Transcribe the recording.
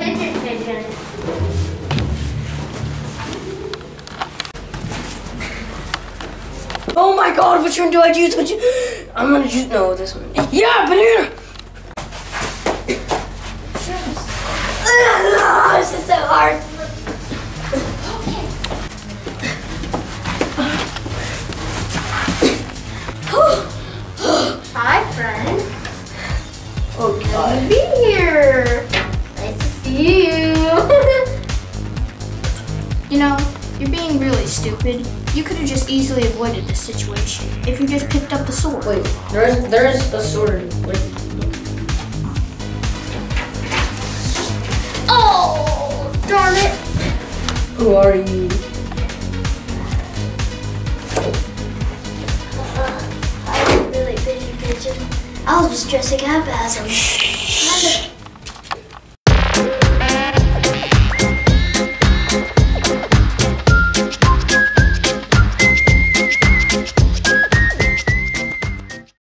fidget pigeon. Oh my god, which one do I choose? I'm gonna choose, no, this one. Yeah, banana! This is so hard. Hi, friend. Oh god. Be here. Nice to see you. You know, you're being really stupid. You could have just easily avoided this situation if you just picked up the sword. Wait, there's a sword. Wait. Oh, darn it. Who are you? I'm really busy pigeon. I was just dressing up as him.